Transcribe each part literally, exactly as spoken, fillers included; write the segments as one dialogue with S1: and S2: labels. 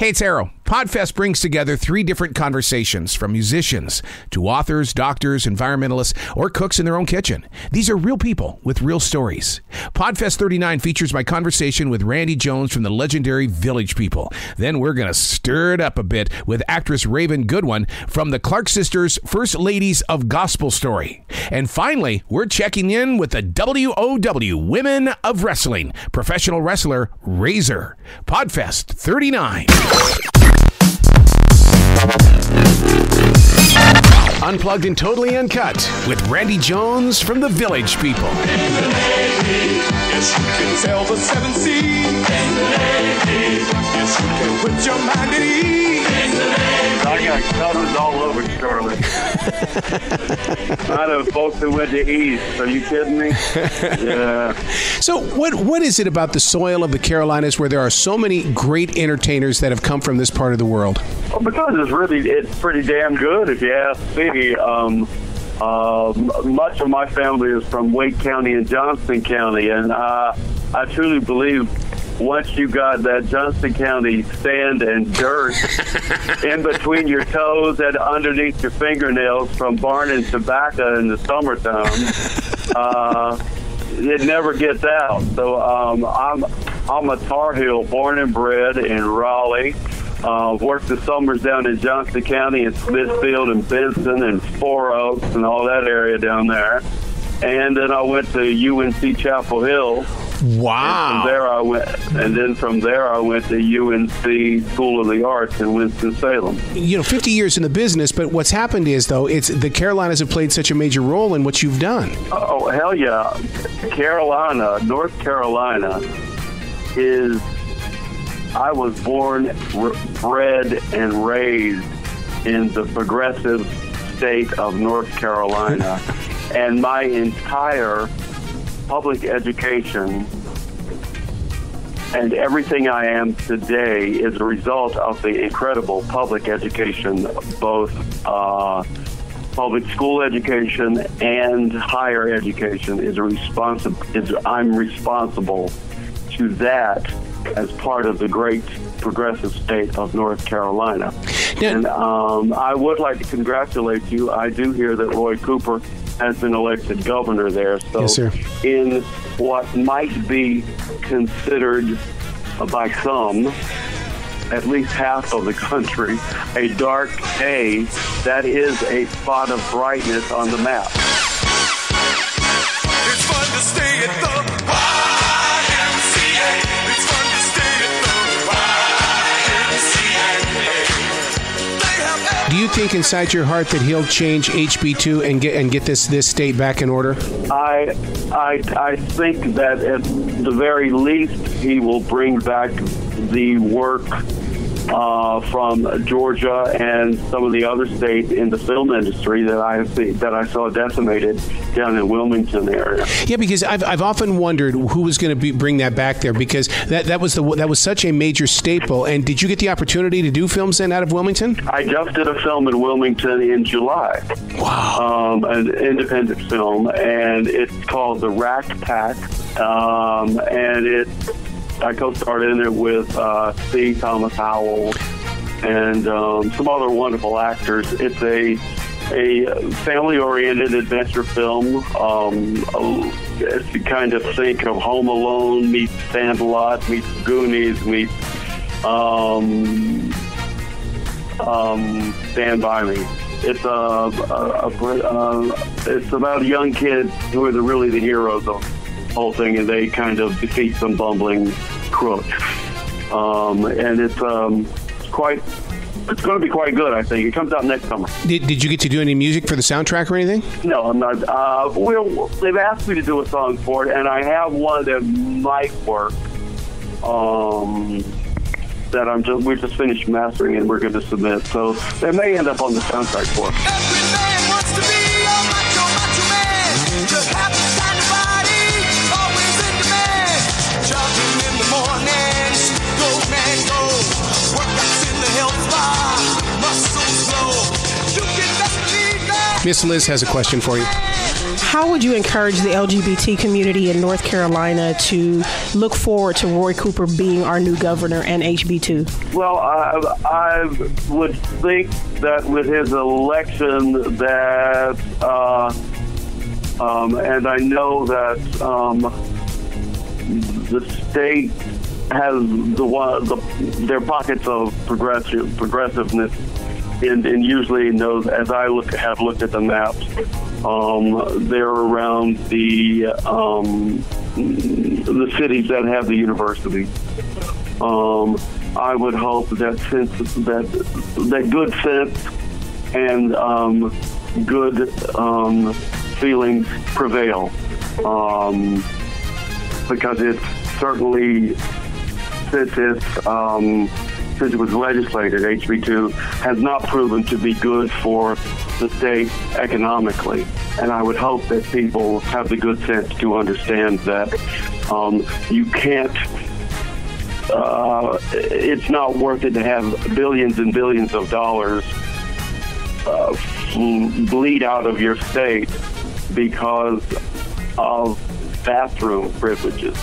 S1: Hey, it's Arroe. Podfest brings together three different conversations, from musicians to authors, doctors, environmentalists, or cooks in their own kitchen. These are real people with real stories. Podfest thirty-nine features my conversation with Randy Jones from the legendary Village People. Then we're going to stir it up a bit with actress Raven Goodwin from the Clark Sisters' First Ladies of Gospel Story. And finally, we're checking in with the W O W Women of Wrestling, professional wrestler Razor. Podfest thirty-nine. Unplugged and totally uncut with Randy Jones from the Village People. In the Navy, yes, you can sail the seven seas. In the Navy, yes, you can put your mind at ease. In the Navy, I got colors all over Charlotte. I know folks who went to East. Are you kidding me? Yeah.
S2: So what what is it about the soil of the Carolinas where there are so many great entertainers that have come from this part of the world?
S3: Well, because it's really it's pretty damn good, if you ask me. Um, uh, much of my family is from Wake County and Johnston County, and uh, I truly believe once you got that Johnston County sand and dirt in between your toes and underneath your fingernails from burning tobacco in the summertime, uh, it never gets out. So um, I'm I'm a Tar Heel, born and bred in Raleigh. Uh, worked the summers down in Johnston County and Smithfield and Benson and Four Oaks and all that area down there. And then I went to U N C Chapel Hill.
S2: Wow.
S3: And from there I went, and then from there I went to U N C School of the Arts in Winston-Salem.
S2: You know, fifty years in the business, but what's happened is, though, it's the Carolinas have played such a major role in what you've done.
S3: Oh, hell yeah. Carolina, North Carolina is, I was born, r- bred, and raised in the progressive state of North Carolina. And my entire public education and everything I am today is a result of the incredible public education, both uh, public school education and higher education. Is a responsi- is I'm responsible to that as part of the great progressive state of North Carolina. Yeah. And um, I would like to congratulate you. I do hear that Roy Cooper has been elected governor there. So
S2: yes, sir.
S3: In what might be considered by some, at least half of the country, a dark day, that is a spot of brightness on the map. It's fun to stay at the Y M C A. It's fun to stay at the Y M C A.
S2: Do you think inside your heart that he'll change H B two and get and get this, this state back in order?
S3: I, I, I think that at the very least he will bring back the work uh, from Georgia and some of the other states in the film industry that I see, that I saw decimated down in Wilmington area.
S2: Yeah, because I've I've often wondered who was going to be bring that back there, because that, that was the that was such a major staple. And did you get the opportunity to do films then out of Wilmington?
S3: I just did a film in Wilmington in July.
S2: Wow.
S3: Um, an independent film, and it's called The Rack Pack, um, and it. I co-starred in it with uh, C. Thomas Howell and um, some other wonderful actors. It's a a family-oriented adventure film. Um, if you kind of think of Home Alone meets Sandlot meets Goonies meets um, um, Stand By Me. It's a, a, a, a it's about young kids who are the, really the heroes of the whole thing, and they kind of defeat some bumbling crooks. Um, and it's um, quite. It's going to be quite good, I think. It comes out next summer.
S2: Did, did you get to do any music for the soundtrack or anything?
S3: No, I'm not. Uh, we'll, they've asked me to do a song for it, and I have one that might work. Um, that I'm just we're just finished mastering, and we're going to submit. So they may end up on the soundtrack for it. Every man wants to be a macho, macho man. Just have this kind of body, always in demand. Jogging in the morning, go man go. Workouts in the health bar, muscles flow. You can best believe that.
S2: Miss Liz has a question for you.
S4: how would you encourage the L G B T community in North Carolina to look forward to Roy Cooper being our new governor and H B two?
S3: Well, I, I would think that with his election that, uh, um, and I know that um, the state has the one, the, their pockets of progressive progressiveness, and, and usually knows, as I look have looked at the maps, um, they're around the um, the cities that have the university. Um, I would hope that since that that good sense and um, good um, feelings prevail, um, because it's certainly since it's um, since it was legislated, H B two has not proven to be good for the state economically, and I would hope that people have the good sense to understand that um, you can't. Uh, it's not worth it to have billions and billions of dollars uh, bleed out of your state because of bathroom privileges.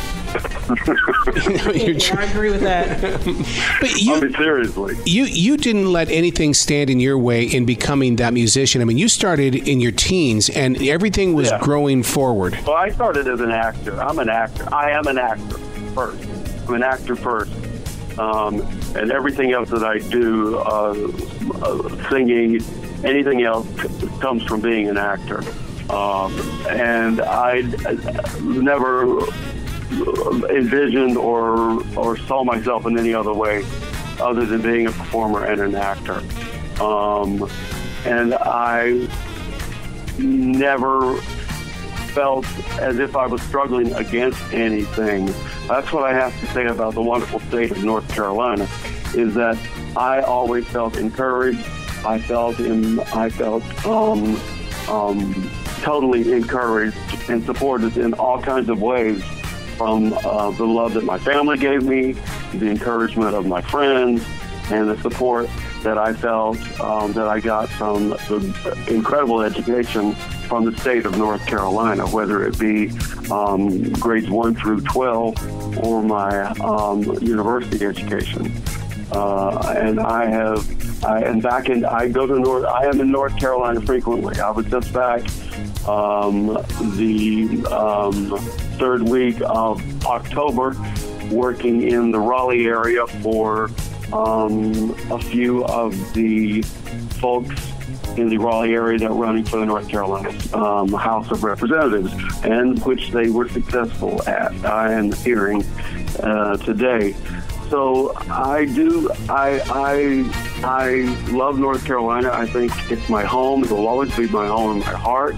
S4: Yeah, I agree with that.
S2: But you,
S3: I mean, seriously.
S2: You you didn't let anything stand in your way in becoming that musician. I mean, you started in your teens, and everything was
S3: Yeah.
S2: growing forward.
S3: Well, I started as an actor. I'm an actor. I am an actor first. I'm an actor first. Um, and everything else that I do, uh, uh, singing, anything else comes from being an actor. Um, and I never envisioned or or saw myself in any other way other than being a performer and an actor. Um, and I never felt as if I was struggling against anything. That's what I have to say about the wonderful state of North Carolina, is that I always felt encouraged. I felt in, I felt um, um, totally encouraged and supported in all kinds of ways, from uh, the love that my family gave me, the encouragement of my friends, and the support that I felt um, that I got from the incredible education from the state of North Carolina, whether it be um, grades one through twelve or my um, university education. Uh, and I have, I am back in, I go to North, I am in North Carolina frequently. I was just back um, the um, third week of October, working in the Raleigh area for um, a few of the folks in the Raleigh area that were running for the North Carolina um, House of Representatives, and which they were successful at. I am hearing uh, today. So I do, I, I, I love North Carolina. I think it's my home. It will always be my home in my heart.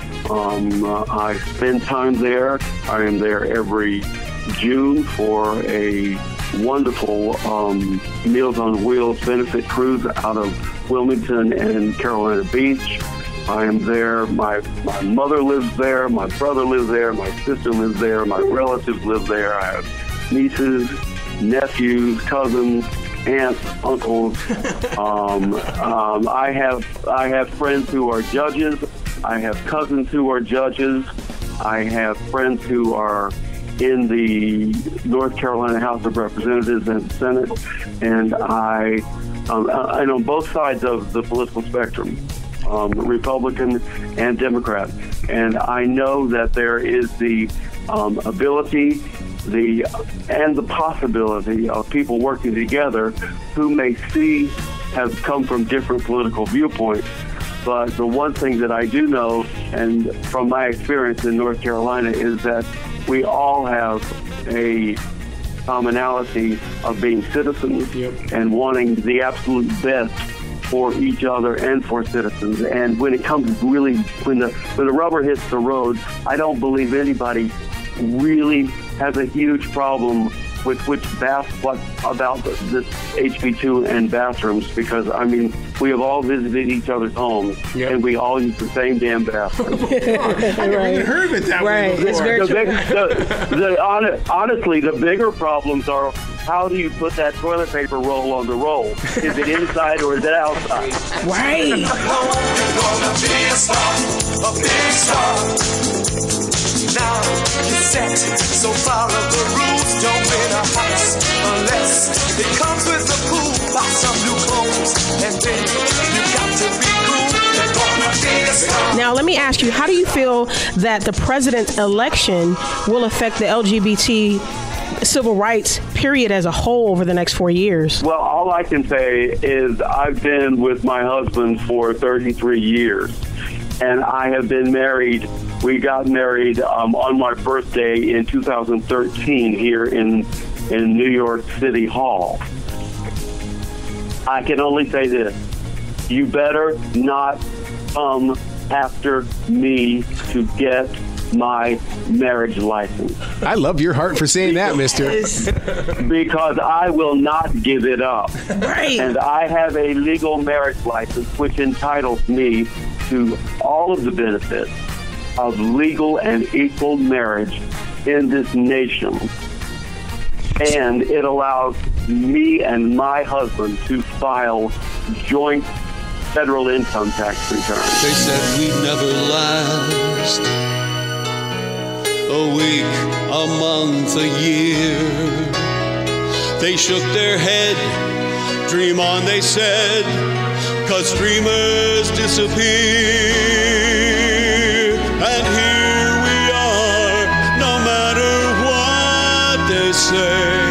S3: Um, uh, I spend time there. I am there every June for a wonderful um, Meals on Wheels benefit cruise out of Wilmington and Carolina Beach. I am there. My my mother lives there. My brother lives there. My sister lives there. My relatives live there. I have nieces, nephews, cousins, aunts, uncles. um, um, I have I have friends who are judges. I have cousins who are judges. I have friends who are in the North Carolina House of Representatives and Senate, and I, um, and on both sides of the political spectrum, um, Republican and Democrat, and I know that there is the um, ability, the and the possibility of people working together who may see have come from different political viewpoints. But the one thing that I do know, and from my experience in North Carolina, is that we all have a commonality of being citizens yep. and wanting the absolute best for each other and for citizens. And when it comes really, when the when the rubber hits the road, I don't believe anybody really has a huge problem with which bath what about this H B two and bathrooms, because I mean we have all visited each other's homes yep. and we all use the same damn bathroom.
S2: I never even heard of it that
S4: right.
S2: way before.
S4: It's very
S3: the big, the, the, honestly, the bigger problems are how do you put that toilet paper roll on the roll? Is it inside or is it outside?
S4: Right.
S5: You're gonna be a star, a big star. Now you're set, so follow the rules. Don't win a house unless it comes with the pool. Buy some new clothes, and then you got to be cool. You're gonna be a star.
S4: Now, let me ask you, how do you feel that the president's election will affect the L G B T civil rights period as a whole over the next four years?
S3: Well, all I can say is I've been with my husband for thirty-three years, and I have been married. We got married um, on my birthday in two thousand thirteen here in in New York City Hall. I can only say this: you better not come after me to get my marriage license.
S2: I love your heart for saying that, mister.
S3: Because I will not give it up.
S4: Right.
S3: And I have a legal marriage license which entitles me to all of the benefits of legal and equal marriage in this nation. And it allows me and my husband to file joint federal income tax returns.
S6: They said we'd never last a week, a month, a year. They shook their head. Dream on, they said, 'cause dreamers disappear. And here we are, no matter what they say.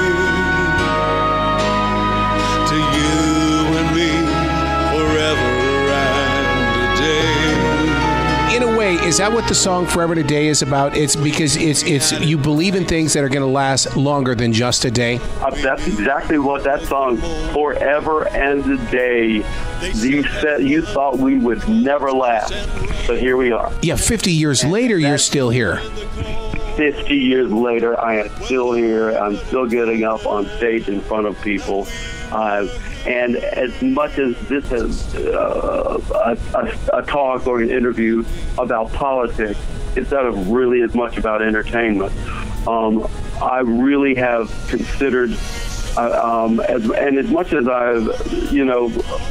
S6: To you and me, forever and a day.
S2: In a way, is that what the song "Forever Today" is about? It's because it's it's you believe in things that are going to last longer than just a day.
S3: Uh, that's exactly what that song, "Forever and a Day." You said you thought we would never last, but here we are.
S2: Yeah, fifty years later, you're still here.
S3: fifty years later, I am still here. I'm still getting up on stage in front of people. Uh, and as much as this is uh, a, a, a talk or an interview about politics, it's not really as much about entertainment. Um, I really have considered, uh, um, as, and as much as I've, you know,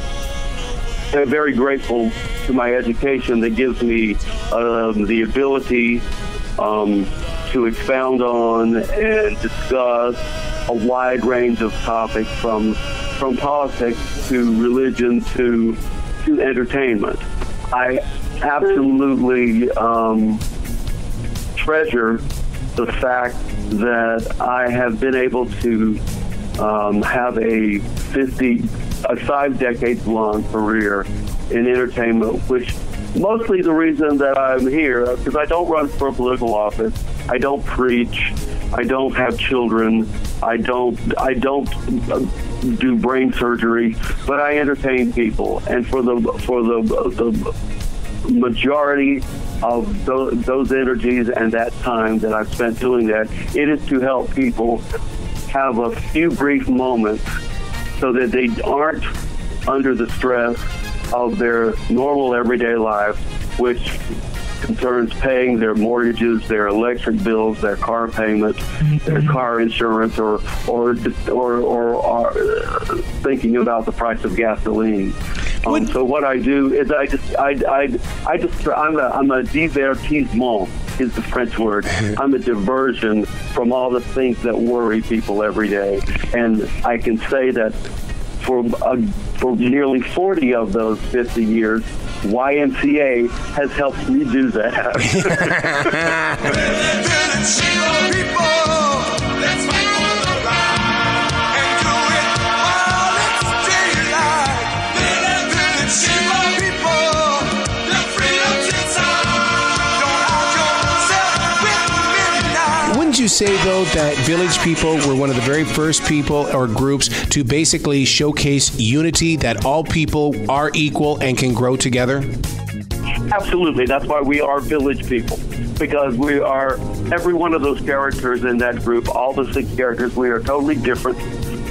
S3: I'm very grateful to my education that gives me um, the ability um, to expound on and discuss a wide range of topics, from from politics to religion to to entertainment. I absolutely um, treasure the fact that I have been able to um, have a fifty, a five decades long career in entertainment, which mostly the reason that I'm here, because I don't run for a political office, I don't preach, I don't have children, I don't, I don't do brain surgery, but I entertain people, and for the for the the majority of those, those energies and that time that I've spent doing that, it is to help people have a few brief moments so that they aren't under the stress of their normal everyday lives, which concerns paying their mortgages, their electric bills, their car payments, their car insurance, or or or, or, or thinking about the price of gasoline. Um, so what I do is I just I I I just I'm a I'm a divertissement is the French word. I'm a diversion from all the things that worry people every day, and I can say that for uh, for nearly forty of those fifty years, Y M C A has helped me do that.
S2: Wouldn't you say, though, that Village People were one of the very first people or groups to basically showcase unity, that all people are equal and can grow together?
S3: Absolutely. That's why we are Village People, because we are, every one of those characters in that group, all the six characters, we are totally different.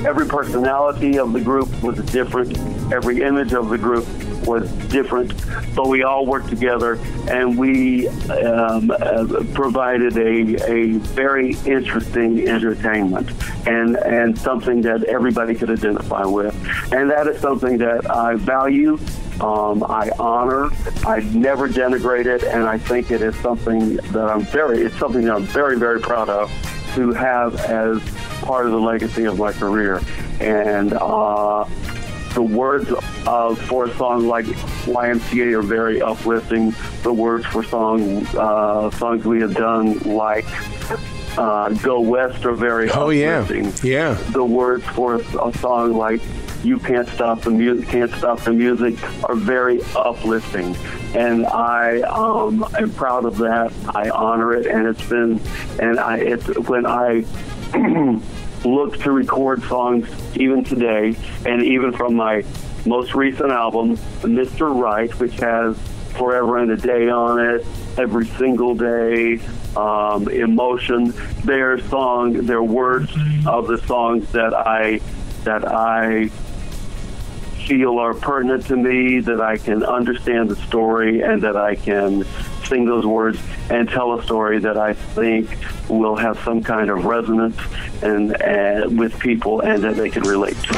S3: every personality of the group was different. Every image of the group was different, but we all worked together, and we um, uh, provided a, a very interesting entertainment and, and something that everybody could identify with. And that is something that I value, um, I honor, I never denigrate it, and I think it is something that I'm very, it's something that I'm very, very proud of to have as part of the legacy of my career. And uh, the words of for a song like Y M C A are very uplifting. The words for song uh, songs we have done like uh, Go West are very
S2: oh,
S3: uplifting.
S2: Yeah. Yeah.
S3: The words for a song like You Can't Stop the Music, Can't Stop the Music are very uplifting. And I um, am proud of that. I honor it, and it's been, and I, it's when I look to record songs even today, and even from my most recent album, Mister Right, which has Forever and a Day on it, Every Single Day, um, Emotion. They're songs, they're words of the songs that I that I feel are pertinent to me, that I can understand the story, and that I can sing those words and tell a story that I think will have some kind of resonance and, and with people, and that they can relate to.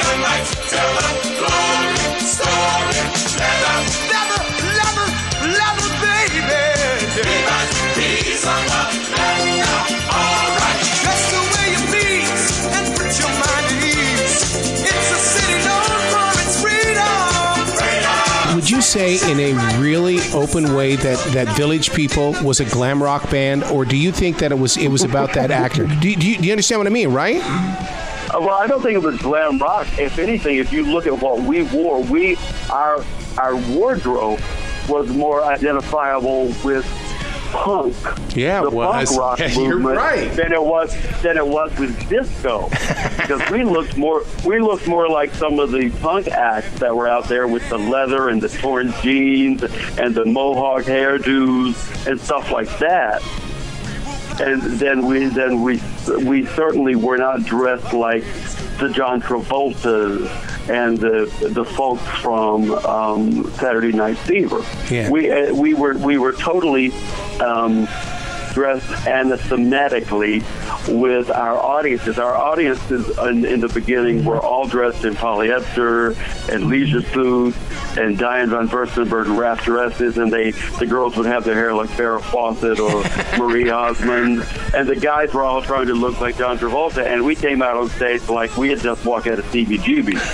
S2: Would you say in a really open way that, that Village People was a glam rock band, or do you think that it was it was about that actor? Do you, do you, do you understand what I mean, right?
S3: Uh, well, I don't think it was glam rock. If anything, if you look at what we wore, we our our wardrobe was more identifiable with punk,
S2: yeah,
S3: the
S2: well,
S3: punk rock
S2: yeah,
S3: movement,
S2: you're right.
S3: than it was than it was with disco, because we looked more we looked more like some of the punk acts that were out there with the leather and the torn jeans and the mohawk hairdos and stuff like that. And then we then we we certainly were not dressed like the John Travoltas and the the folks from um, Saturday Night Fever.
S2: Yeah.
S3: We uh, we were we were totally um, dressed anathematically with our audiences. Our audiences in, in the beginning were all dressed in polyester and leisure suits and Diane von Furstenberg wrapped dresses, and they the girls would have their hair like Farrah Fawcett or Marie Osmond, and the guys were all trying to look like John Travolta, and we came out on stage like we had just walked out of C B G B.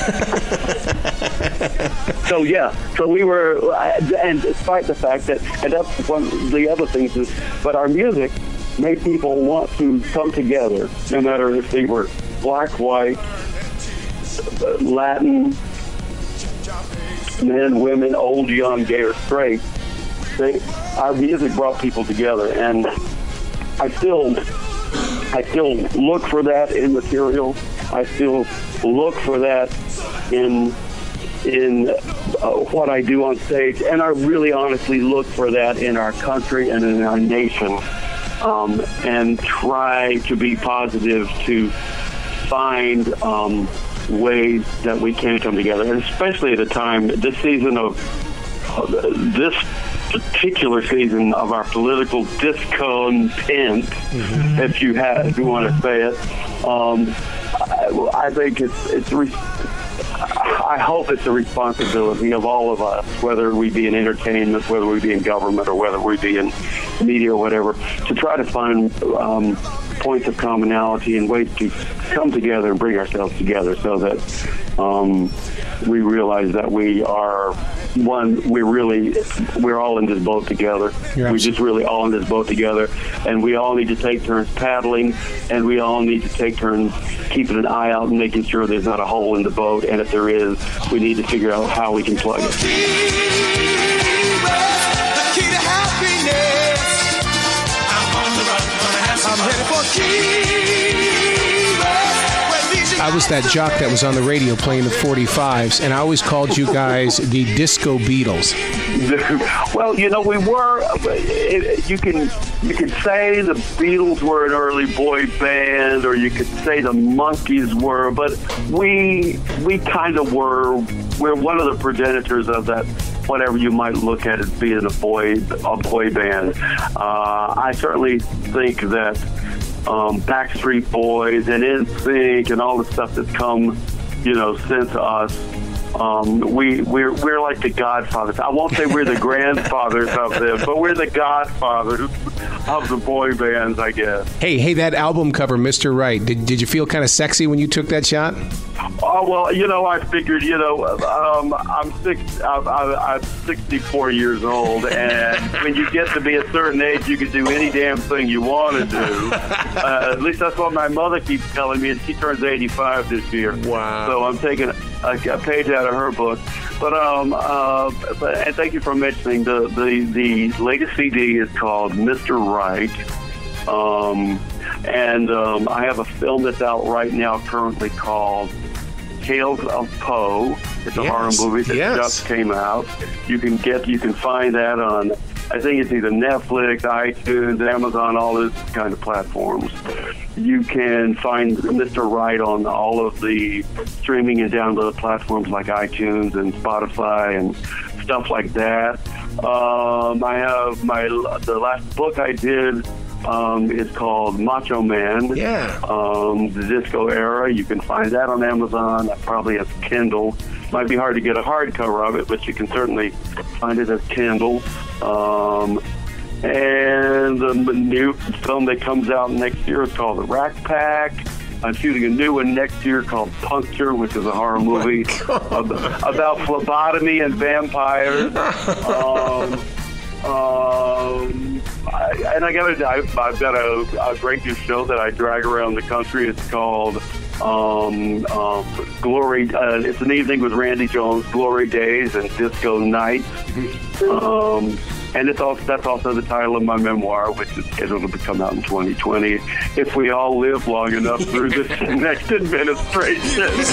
S3: So yeah, so we were, and despite the fact that, and that's one of the other things is, but our music made people want to come together, no matter if they were black, white, Latin, men, women, old, young, gay, or straight. They, our music brought people together, and I still, I still look for that in material. I still look for that in in uh, what I do on stage, and I really honestly look for that in our country and in our nation, um, and try to be positive to find um, ways that we can come together, and especially at a time, this season of uh, this particular season of our political discontent, mm-hmm. if you have, if you want to say it, um, I, I think it's it's. Re- I hope it's a responsibility of all of us, whether we be in entertainment, whether we be in government, or whether we be in media or whatever, to try to find um, points of commonality and ways to come together and bring ourselves together, so that um, we realize that we are one. We're really we're all in this boat together. We're just really all in this boat together, and we all need to take turns paddling, and we all need to take turns keeping an eye out and making sure there's not a hole in the boat, and if there is, we need to figure out how we can plug it.
S5: I'm headed for Key West, where leisure
S2: I was that jock that was on the radio playing the forty-fives, and I always called you guys the Disco Beatles.
S3: Well, you know, we were. You can you can say the Beatles were an early boy band, or you could say the Monkees were, but we we kind of were. We're one of the progenitors of that. Whatever you might look at as being a boy a boy band. Uh, I certainly think that um, Backstreet Boys and N Sync and all the stuff that's come, you know, since us. Um, we we're we're like the godfathers. I won't say we're the grandfathers of them, but we're the godfathers of the boy bands, I guess.
S2: Hey, hey, that album cover, Mister Right. Did did you feel kind of sexy when you took that shot?
S3: Oh well, you know, I figured, you know, um, I'm six, I'm, I'm sixty-four years old, and when you get to be a certain age, you can do any damn thing you want to do. Uh, at least that's what my mother keeps telling me, and she turns eighty-five this year.
S2: Wow!
S3: So I'm taking a, a page out of her book. But um, uh, but, and thank you for mentioning the the the latest C D is called Mister Right. Um, and um, I have a film that's out right now, currently called Tales of Poe. It's a
S2: yes.
S3: horror movie that
S2: yes.
S3: just came out. You can get, you can find that on, I think it's either Netflix, iTunes, Amazon, all those kind of platforms. You can find Mister Right on all of the streaming and download platforms like iTunes and Spotify and stuff like that. Um, I have my the last book I did. Um, it's called Macho Man.
S2: Yeah.
S3: Um, the Disco Era. You can find that on Amazon. Probably as Kindle. Might be hard to get a hardcover of it, but you can certainly find it as Kindle. Um, and the new film that comes out next year is called The Rack Pack. I'm shooting a new one next year called Puncture, which is a horror movie ab- about phlebotomy and vampires. um, um, I, and I got a, I've, I've got a, a great new show that I drag around the country. It's called um, um, Glory. Uh, it's an evening with Randy Jones, Glory Days and Disco Nights. Um, and it's also, that's also the title of my memoir, which is scheduled to come out in twenty twenty if we all live long enough through this next administration.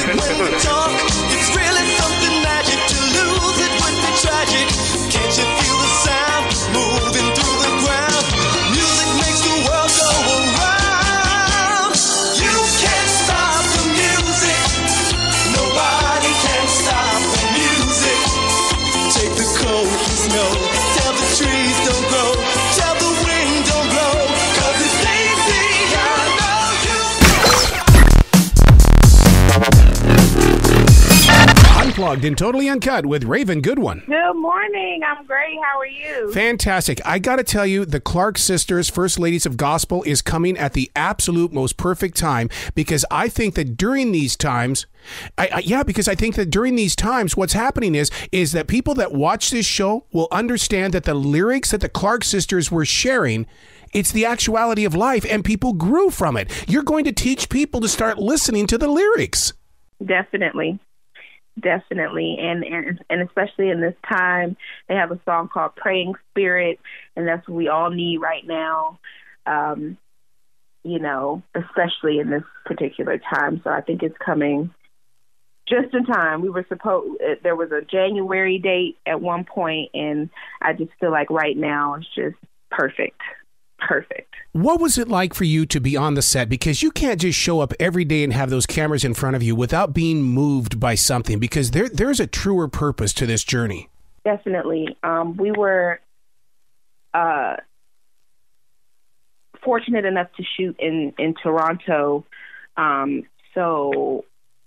S5: It's really something magic. To lose it would be tragic. Can't you feel the sound moving through the ground? Music makes the world go around. You can't stop the music. Nobody can stop the music. Take the cold, snow. Tell the trees don't grow. Tell the wind don't blow. 'Cause it's easy, I know you.
S1: Unplugged and totally uncut with Raven Goodwin.
S7: Good morning. I'm great. How are you?
S1: Fantastic. I got to tell you, the Clark Sisters, First Ladies of Gospel, is coming at the absolute most perfect time, because I think that during these times, I, I, yeah, because I think that during these times, what's happening is, is that people that watch this show will understand that the lyrics that the Clark Sisters were sharing, it's the actuality of life, and people grew from it. You're going to teach people to start listening to the lyrics.
S7: Definitely. Definitely. And, and and especially in this time, they have a song called Praying Spirit, and that's what we all need right now, um, you know, especially in this particular time. So I think it's coming just in time. We were supposed, there was a January date at one point, and I just feel like right now it's just perfect. Perfect.
S1: What was it like for you to be on the set? Because you can't just show up every day and have those cameras in front of you without being moved by something, because there there's a truer purpose to this journey.
S7: Definitely. Um, we were uh, fortunate enough to shoot in, in Toronto. Um, so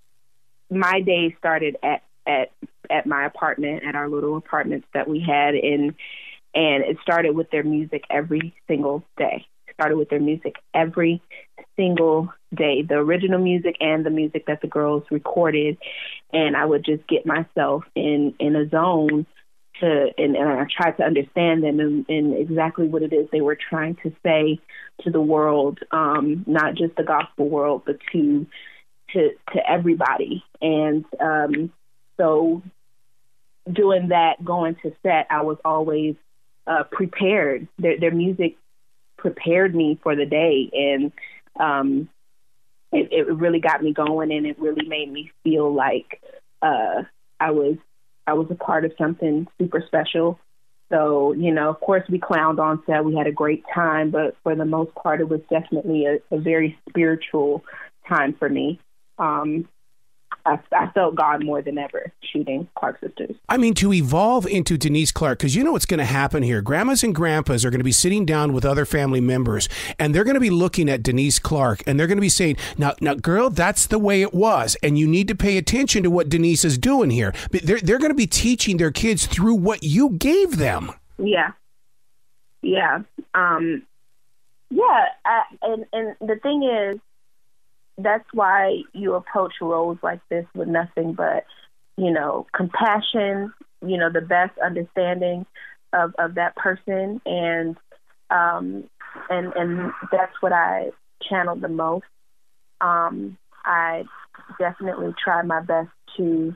S7: my day started at, at, at my apartment, at our little apartments that we had in. And it started with their music every single day. It started with their music every single day, the original music and the music that the girls recorded. And I would just get myself in, in a zone to, and, and I tried to understand them and, and exactly what it is they were trying to say to the world, um, not just the gospel world, but to, to, to everybody. And um, so doing that, going to set, I was always Uh, prepared. Their, their music prepared me for the day, and um, it, it really got me going, and it really made me feel like uh, I was I was a part of something super special. So, you know, of course, we clowned on set. We had a great time, but for the most part, it was definitely a, a very spiritual time for me. Um, I, I felt God more than ever shooting Clark Sisters.
S1: I mean, to evolve into Denise Clark, because you know what's going to happen here. Grandmas and grandpas are going to be sitting down with other family members, and they're going to be looking at Denise Clark, and they're going to be saying, now, now, girl, that's the way it was, and you need to pay attention to what Denise is doing here. But they're, they're going to be teaching their kids through what you gave them.
S7: Yeah. Yeah. Um, yeah. I, and, and the thing is, that's why you approach roles like this with nothing but, you know, compassion, you know, the best understanding of, of that person. And, um, and, and that's what I channeled the most. Um, I definitely try my best to,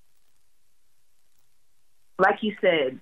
S7: like you said,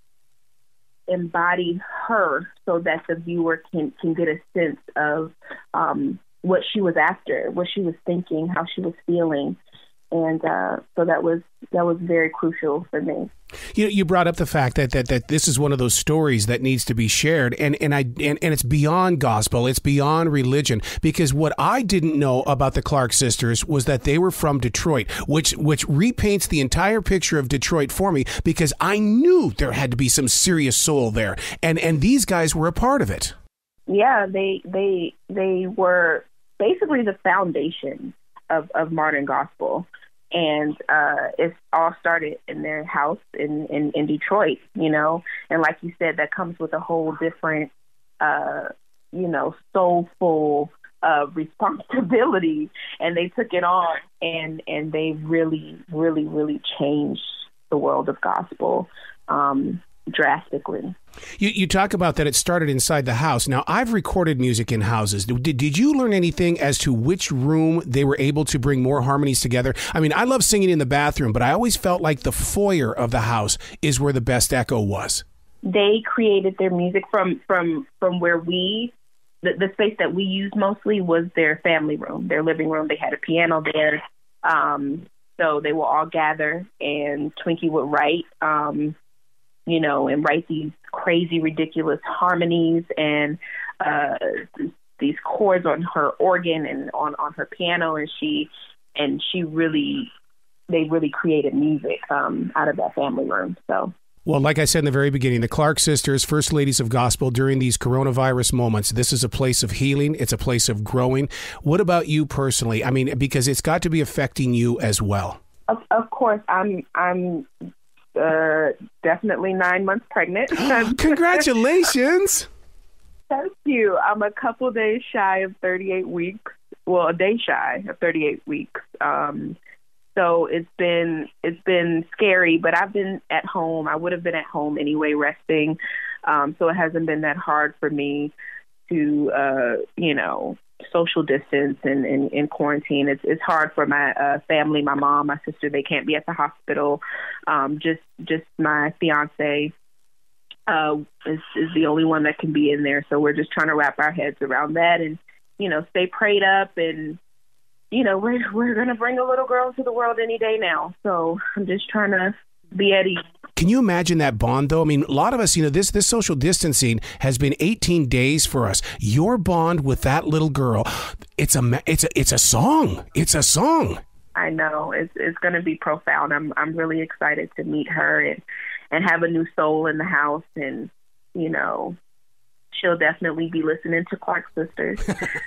S7: embody her so that the viewer can, can get a sense of, um, what she was after, what she was thinking, how she was feeling. And uh, so that was that was very crucial for me.
S1: You know, you brought up the fact that, that that this is one of those stories that needs to be shared, and and I and, and it's beyond gospel, it's beyond religion. Because what I didn't know about the Clark sisters was that they were from Detroit, which which repaints the entire picture of Detroit for me. Because I knew there had to be some serious soul there, and and these guys were a part of it.
S7: Yeah, they they they were basically the foundation of, of modern gospel. And uh, it all started in their house in, in, in Detroit, you know. And like you said, that comes with a whole different, uh, you know, soulful uh, responsibility. And they took it on, and, and they really, really, really changed the world of gospel um, drastically.
S1: You, you talk about that it started inside the house. Now, I've recorded music in houses. Did, did you learn anything as to which room they were able to bring more harmonies together? I mean, I love singing in the bathroom, but I always felt like the foyer of the house is where the best echo was.
S7: They created their music from, from, from where we, the, the space that we used mostly was their family room, their living room. They had a piano there. Um, so they will all gather, and Twinkie would write, um, you know, and write these crazy, ridiculous harmonies and uh, these chords on her organ and on, on her piano. And she, and she really, they really created music um, out of that family room. So.
S1: Well, like I said in the very beginning, the Clark sisters, first ladies of gospel during these coronavirus moments, this is a place of healing. It's a place of growing. What about you personally? I mean, because it's got to be affecting you as well.
S7: Of, of course, I'm, I'm, Uh, definitely nine months pregnant.
S1: Congratulations.
S7: Thank you. I'm a couple days shy of thirty-eight weeks. Well, a day shy of thirty-eight weeks. Um, so it's been it's been scary, but I've been at home. I would have been at home anyway, resting. Um, so it hasn't been that hard for me to, uh, you know, social distance and in, in quarantine. It's it's hard for my uh, family, my mom, my sister. They can't be at the hospital. Um, just just my fiance uh, is, is the only one that can be in there. So we're just trying to wrap our heads around that, and you know, stay prayed up. And you know, we're we're gonna bring a little girl into the world any day now. So I'm just trying to be at ease.
S1: Can you imagine that bond, though? I mean, a lot of us, you know, this this social distancing has been eighteen days for us. Your bond with that little girl, it's a it's a it's a song. It's a song.
S7: I know it's it's going to be profound. I'm I'm really excited to meet her and and have a new soul in the house, and you know, she'll definitely be listening to Clark Sisters.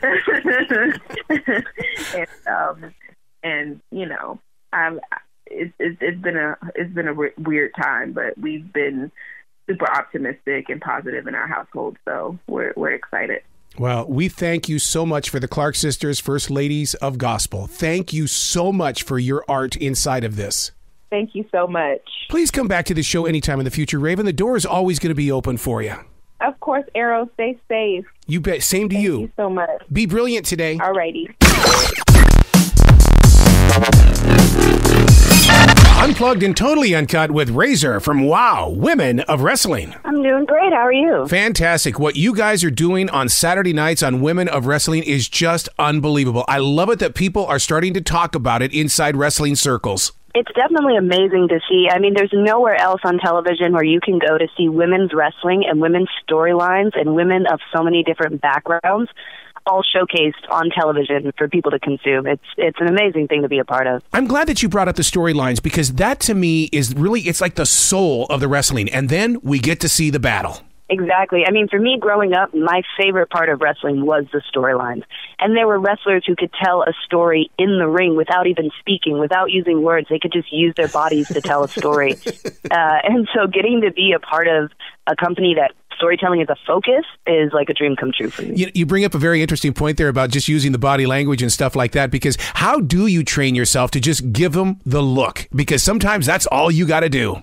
S7: and um and you know, I'm. It's, it's it's been a it's been a weird time, but we've been super optimistic and positive in our household, so we're we're excited.
S1: Well, we thank you so much for the Clark sisters, first ladies of gospel. Thank you so much for your art inside of this.
S7: Thank you so much.
S1: Please come back to the show anytime in the future, Raven. The door is always going to be open for you.
S7: Of course, Arroe. Stay safe.
S1: You bet. Same to
S7: Thank
S1: you.
S7: Thank you so much.
S1: Be brilliant today.
S7: All righty.
S1: Unplugged and Totally Uncut with Razor from WOW, Women of Wrestling.
S8: I'm doing great. How are you?
S1: Fantastic. What you guys are doing on Saturday nights on Women of Wrestling is just unbelievable. I love it that people are starting to talk about it inside wrestling circles.
S8: It's definitely amazing to see. I mean, there's nowhere else on television where you can go to see women's wrestling and women's storylines and women of so many different backgrounds all showcased on television for people to consume. It's it's an amazing thing to be a part of.
S1: I'm glad that you brought up the storylines because that to me is really, it's like the soul of the wrestling. And then we get to see the battle.
S8: Exactly. I mean, for me growing up, my favorite part of wrestling was the storylines. And there were wrestlers who could tell a story in the ring without even speaking, without using words. They could just use their bodies to tell a story. Uh, and so getting to be a part of a company that storytelling is a focus is like a dream come true for me.
S1: You, you bring up a very interesting point there about just using the body language and stuff like that, because how do you train yourself to just give them the look? Because sometimes that's all you got to do.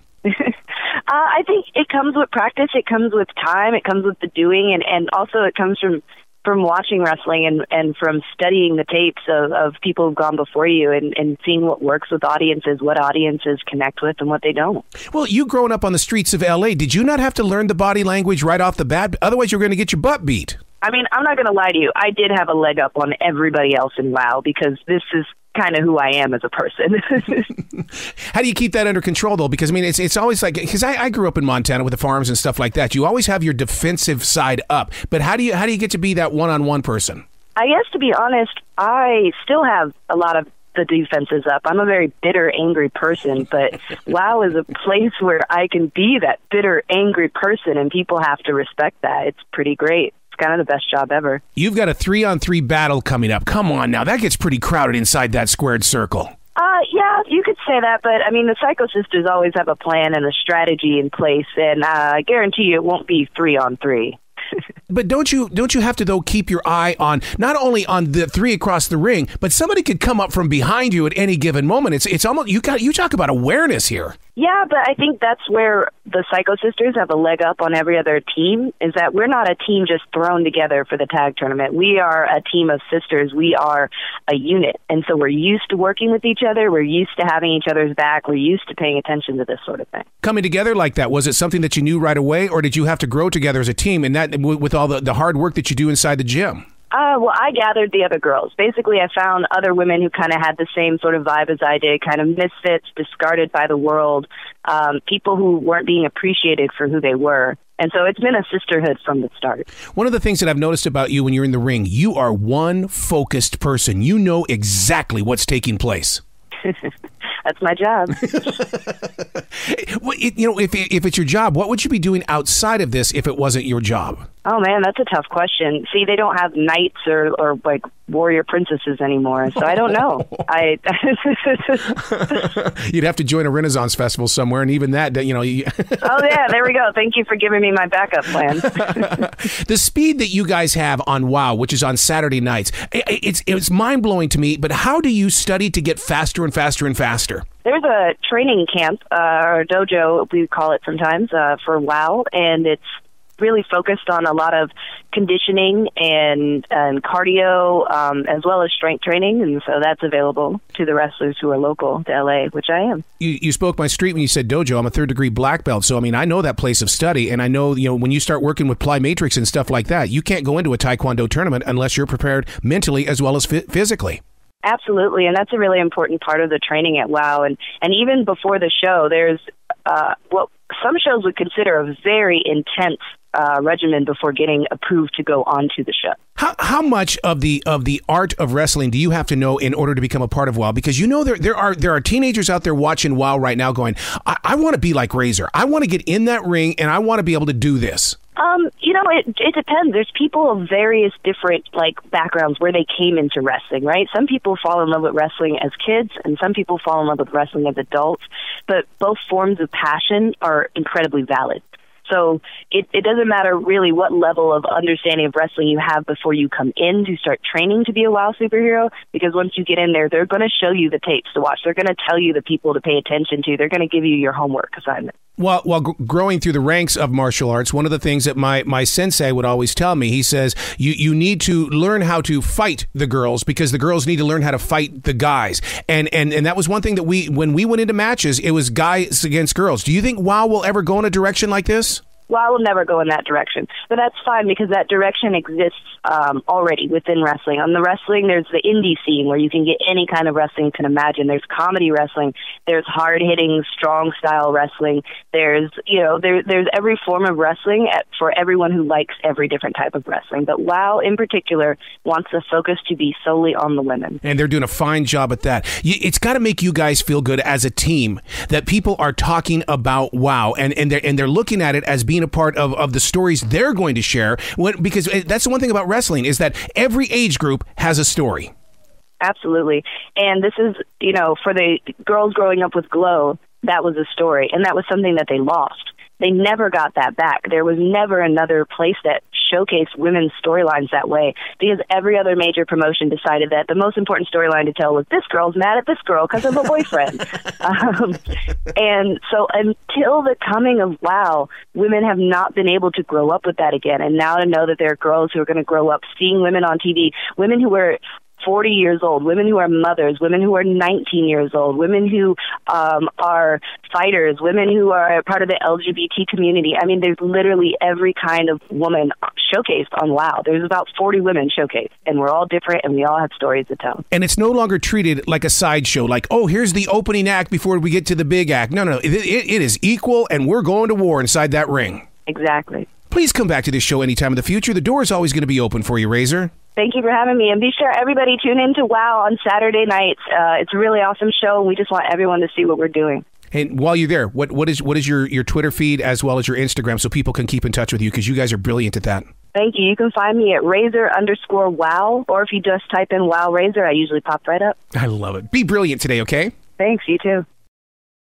S8: Uh, I think it comes with practice, it comes with time, it comes with the doing, and, and also it comes from, from watching wrestling and, and from studying the tapes of, of people who've gone before you and, and seeing what works with audiences, what audiences connect with, and what they don't.
S1: Well, you growing up on the streets of L A, did you not have to learn the body language right off the bat? Otherwise, you're going to get your butt beat.
S8: I mean, I'm not going to lie to you. I did have a leg up on everybody else in WOW because this is kind of who I am as a person.
S1: How do you keep that under control, though? Because, I mean, it's it's always like, because I, I grew up in Montana with the farms and stuff like that. You always have your defensive side up. But how do you how do you get to be that one-on-one person?
S8: I guess, to be honest, I still have a lot of the defenses up. I'm a very bitter, angry person, but WOW is a place where I can be that bitter, angry person, and people have to respect that. It's pretty great. Kind of the best job ever.
S1: You've got a three-on-three battle coming up. Come on now, that gets pretty crowded inside that squared circle.
S8: Uh, yeah, you could say that, but I mean, the Psycho Sisters always have a plan and a strategy in place, and uh, I guarantee you it won't be three-on-three.
S1: But don't you don't you have to, though, keep your eye on not only on the three across the ring, but somebody could come up from behind you at any given moment. It's it's almost you got you talk about awareness here.
S8: Yeah, but I think that's where the Psycho Sisters have a leg up on every other team, is that we're not a team just thrown together for the tag tournament. We are a team of sisters. We are a unit. And so we're used to working with each other. We're used to having each other's back. We're used to paying attention to this sort of thing.
S1: Coming together like that, was it something that you knew right away, or did you have to grow together as a team, and that with all the, the hard work that you do inside the gym?
S8: Uh, well, I gathered the other girls. Basically, I found other women who kind of had the same sort of vibe as I did, kind of misfits, discarded by the world, um, people who weren't being appreciated for who they were. And so it's been a sisterhood from the start.
S1: One of the things that I've noticed about you when you're in the ring, you are one focused person. You know exactly what's taking place.
S8: That's my job.
S1: Well, it, you know, if if it's your job, what would you be doing outside of this if it wasn't your job?
S8: Oh, man, that's a tough question. See, they don't have knights or, or like, warrior princesses anymore, so I don't know. I
S1: You'd have to join a Renaissance festival somewhere, and even that, you know... You
S8: oh, yeah, there we go. Thank you for giving me my backup plan.
S1: The speed that you guys have on WOW, which is on Saturday nights, it's, it's mind-blowing to me, but how do you study to get faster and faster and faster?
S8: There's a training camp, uh, or dojo, we call it sometimes, uh, for WOW, and it's really focused on a lot of conditioning and, and cardio, um, as well as strength training, and so that's available to the wrestlers who are local to L A, which I am.
S1: You, you spoke my street when you said dojo. I'm a third-degree black belt, so I mean, I know that place of study, and I know, you know, when you start working with Ply Matrix and stuff like that, you can't go into a Taekwondo tournament unless you're prepared mentally as well as fi- physically.
S8: Absolutely, and that's a really important part of the training at WOW. And, and even before the show, there's uh, what some shows would consider a very intense uh, regimen before getting approved to go onto the show.
S1: How how much of the of the art of wrestling do you have to know in order to become a part of WOW? Because you know there there are there are teenagers out there watching WOW right now going, I, I want to be like Razor. I want to get in that ring and I want to be able to do this.
S8: Um, you know, it it depends. There's people of various different, like, backgrounds where they came into wrestling, right? Some people fall in love with wrestling as kids, and some people fall in love with wrestling as adults, but both forms of passion are incredibly valid. So it, it doesn't matter really what level of understanding of wrestling you have before you come in to start training to be a WOW superhero, because once you get in there, they're going to show you the tapes to watch. They're going to tell you the people to pay attention to. They're going to give you your homework assignment.
S1: Well, while g- growing through the ranks of martial arts, one of the things that my, my sensei would always tell me, he says, you, you need to learn how to fight the girls because the girls need to learn how to fight the guys. And, and, and that was one thing that we, when we went into matches, it was guys against girls. Do you think WOW will ever go in a direction like this?
S8: Well, I will never go in that direction. But that's fine because that direction exists um, already within wrestling. On the wrestling, there's the indie scene where you can get any kind of wrestling you can imagine. There's comedy wrestling. There's hard-hitting, strong-style wrestling. There's, you know, there, there's every form of wrestling at, for everyone who likes every different type of wrestling. But WOW, in particular, wants the focus to be solely on the women.
S1: And they're doing a fine job at that. It's got to make you guys feel good as a team that people are talking about WOW, and, and, they're, and they're looking at it as being a part of, of the stories they're going to share. When, because that's the one thing about wrestling is that every age group has a story.
S8: Absolutely. And this is, you know, for the girls growing up with Glow, that was a story. And that was something that they lost. They never got that back. There was never another place that showcased women's storylines that way because every other major promotion decided that the most important storyline to tell was this girl's mad at this girl because of a boyfriend. um, and so until the coming of WOW, women have not been able to grow up with that again. And now to know that there are girls who are going to grow up seeing women on T V, women who were forty years old, women who are mothers, women who are nineteen years old, women who um, are fighters, women who are part of the L G B T community. I mean, there's literally every kind of woman showcased on WOW. There's about forty women showcased, and we're all different, and we all have stories to tell.
S1: And it's no longer treated like a sideshow, like, oh, here's the opening act before we get to the big act. No, no, it, it, it is equal, and we're going to war inside that ring.
S8: Exactly.
S1: Please come back to this show anytime in the future. The door is always going to be open for you, Razor.
S8: Thank you for having me. And be sure everybody tune in to WOW on Saturday nights. Uh, it's a really awesome show, and we just want everyone to see what we're doing.
S1: And while you're there, what what is what is your, your Twitter feed as well as your Instagram so people can keep in touch with you because you guys are brilliant at that.
S8: Thank you. You can find me at Razor underscore WOW, or if you just type in WOW Razor, I usually pop right up.
S1: I love it. Be brilliant today, okay?
S8: Thanks. You too.